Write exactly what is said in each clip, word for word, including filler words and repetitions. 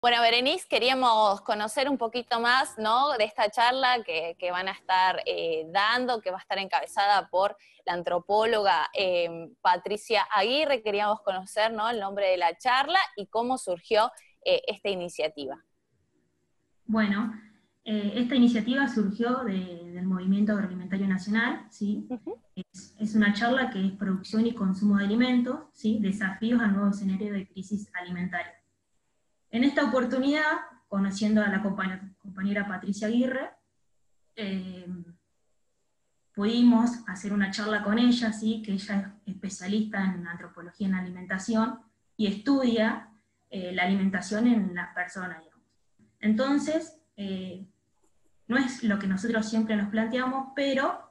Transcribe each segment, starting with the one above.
Bueno, Berenice, queríamos conocer un poquito más, ¿no?, de esta charla que, que van a estar eh, dando, que va a estar encabezada por la antropóloga eh, Patricia Aguirre. Queríamos conocer, ¿no?, el nombre de la charla y cómo surgió eh, esta iniciativa. Bueno, eh, esta iniciativa surgió de- del Movimiento Agroalimentario Nacional, ¿sí? Uh-huh. Es, es una charla que es producción y consumo de alimentos, ¿sí? Desafíos al nuevo escenario de crisis alimentaria. En esta oportunidad, conociendo a la compañera, compañera Patricia Aguirre, eh, pudimos hacer una charla con ella, ¿sí? Que ella es especialista en antropología en la alimentación y estudia eh, la alimentación en las personas, digamos. Entonces, eh, no es lo que nosotros siempre nos planteamos, pero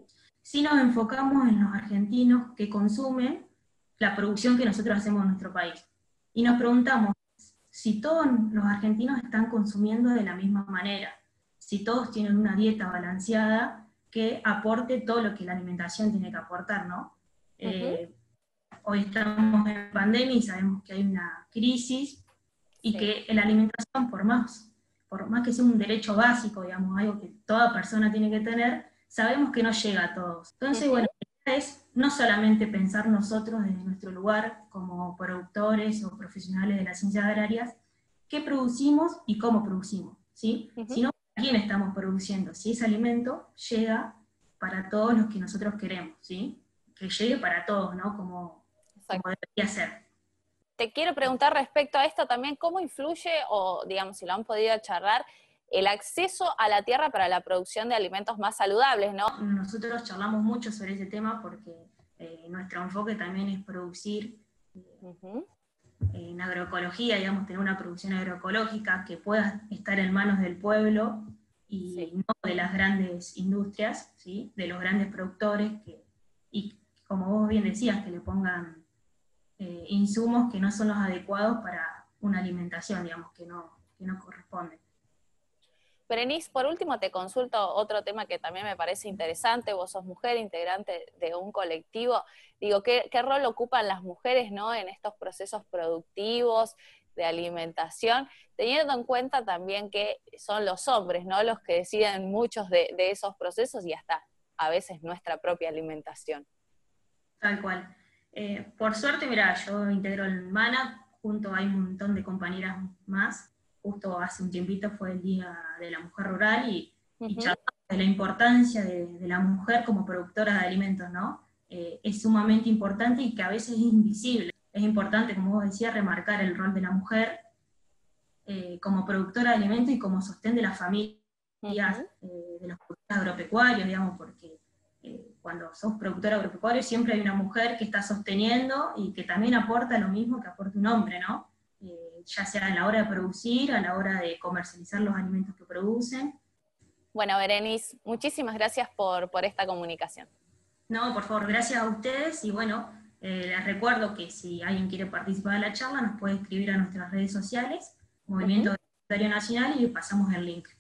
sí nos enfocamos en los argentinos que consumen la producción que nosotros hacemos en nuestro país. Y nos preguntamos si todos los argentinos están consumiendo de la misma manera, si todos tienen una dieta balanceada que aporte todo lo que la alimentación tiene que aportar, ¿no? Uh-huh. Eh, hoy estamos en pandemia y sabemos que hay una crisis y Sí. que la alimentación, por más, por más que sea un derecho básico, digamos, algo que toda persona tiene que tener, sabemos que no llega a todos. Entonces, Uh-huh. bueno, la idea es no solamente pensar nosotros desde nuestro lugar como productores o profesionales de las ciencias agrarias, qué producimos y cómo producimos, ¿sí? Uh-huh. Sino a quién estamos produciendo, si ese alimento llega para todos los que nosotros queremos, ¿sí? Que llegue para todos, ¿no? Como, como Exacto. debería ser. Te quiero preguntar respecto a esto también, ¿cómo influye, o digamos, si lo han podido charlar, el acceso a la tierra para la producción de alimentos más saludables, ¿no? Nosotros charlamos mucho sobre ese tema porque eh, nuestro enfoque también es producir eh, Uh-huh. en agroecología, digamos, tener una producción agroecológica que pueda estar en manos del pueblo y Sí. no de las grandes industrias, ¿sí? De los grandes productores, que, y como vos bien decías, que le pongan eh, insumos que no son los adecuados para una alimentación, digamos, que no, que no corresponden. Berenice, por último te consulto otro tema que también me parece interesante. Vos sos mujer, integrante de un colectivo. Digo, ¿qué, qué rol ocupan las mujeres, ¿no?, en estos procesos productivos de alimentación, teniendo en cuenta también que son los hombres, ¿no?, los que deciden muchos de, de esos procesos y hasta a veces nuestra propia alimentación? Tal cual. Eh, por suerte, mira, yo integro el MANA, junto hay un montón de compañeras más. Justo hace un tiempito fue el Día de la Mujer Rural y, y Uh-huh. charlamos de la importancia de, de la mujer como productora de alimentos, ¿no? Eh, es sumamente importante y que a veces es invisible. Es importante, como vos decías, remarcar el rol de la mujer eh, como productora de alimentos y como sostén de las familias, Uh-huh. eh, de los productores agropecuarios, digamos, porque eh, cuando sos productor agropecuario siempre hay una mujer que está sosteniendo y que también aporta lo mismo que aporta un hombre, ¿no? Eh, ya sea a la hora de producir, a la hora de comercializar los alimentos que producen. Bueno, Berenice, muchísimas gracias por, por esta comunicación. No, por favor, gracias a ustedes y bueno, eh, les recuerdo que si alguien quiere participar de la charla nos puede escribir a nuestras redes sociales, Uh-huh. Movimiento Agroalimentario Nacional, y pasamos el link.